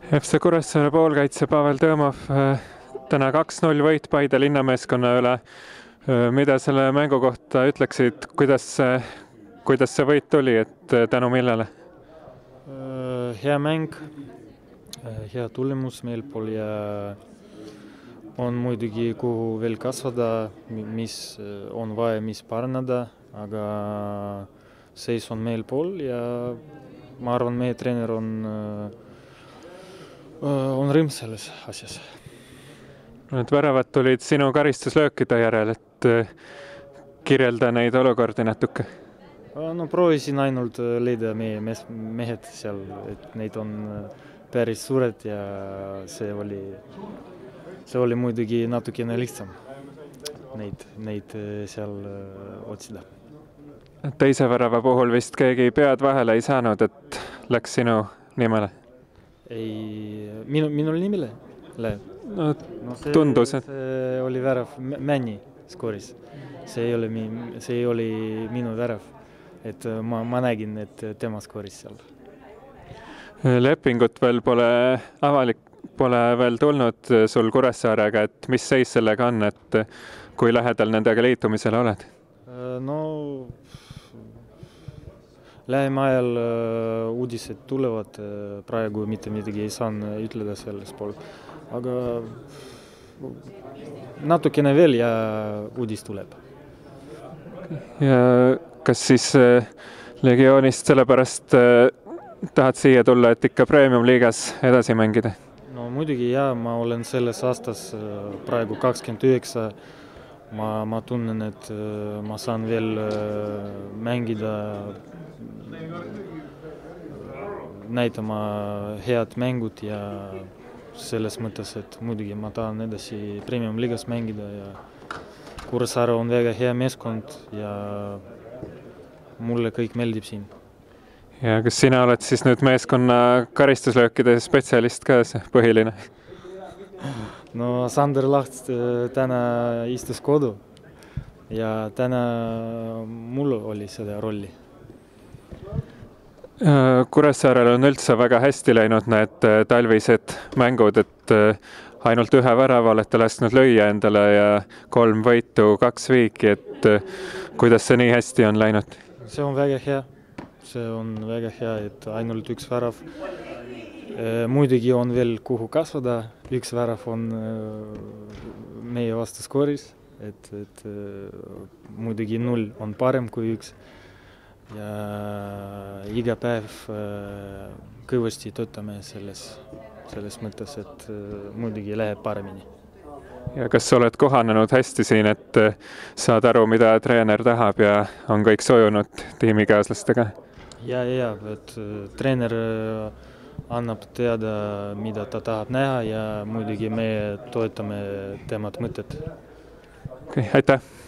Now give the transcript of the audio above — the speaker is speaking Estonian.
FC Kuressaare poolkaitse Pavel Tõõmov, täna 2-0 võit Paide linnameeskonna üle. Mida selle mängu kohta ütleksid, kuidas see võit tuli, et tänu millele? Hea mäng, hea tulemus meil pool ja on muidugi kuhu veel kasvada, mis on vaja, mis parandada, aga seis on meil pool ja ma arvan, meie treener on rõõm selles asjas. Need väravad tulid sinu karistuslöökide järel, et kirjelda neid olukordi natuke. No proovisin ainult leida meie mehed seal, et neid on päris suured ja see oli muidugi natukene lihtsam neid seal otsida. Teise värava puhul vist keegi pead vahele ei saanud, et läks sinu nimele? Ei, minul nimele läheb. No, tundus, et see oli värav Männi skooris. See ei oli minu värav, et ma nägin, et tema skooris seal. Lepingut veel pole veel tulnud sul Kuressaarega, et mis seis sellega on, et kui lähedal nendega liitumisele oled? No lähema ajal uudised tulevad, praegu mitte midagi ei saa ütleda selles pool, aga natukene veel ja uudis tuleb. Ja kas siis Legioonist sellepärast tahad siia tulla, et ikka Premium-liigas edasi mängida? No muidugi ja, ma olen selles aastas praegu 29. Ma tunnen, et ma saan veel mängida, näitama head mängud ja selles mõttes, et muidugi ma tahan edasi Premium-liigas mängida ja Kuressaare on väga hea meeskond ja mulle kõik meeldib siin. Ja kas sina oled siis nüüd meeskonna karistuslöökide spetsialist ka see põhiline? No Sander Laht täna istus kodu ja täna mul oli seda rolli. Kuressaarel on üldse väga hästi läinud need talvised mängud, et ainult ühe värava olete lasknud lüüa endale ja 3 võitu, 2 viiki, et kuidas see nii hästi on läinud? See on väga hea. See on väga hea, et ainult üks värav. Muidugi on veel kuhu kasvada. Üks värav on meie vastu skooris, et muidugi 0 on parem kui 1. Ja iga päev kõvasti töötame selles mõttes, et muidugi läheb paremini. Ja kas oled kohanenud hästi siin, et saad aru, mida treener tahab ja on kõik sojunud tiimikaaslastega? Ja, et treener annab teada, mida ta tahab näha ja muidugi me toetame temad mõtted. Okei, aitäh!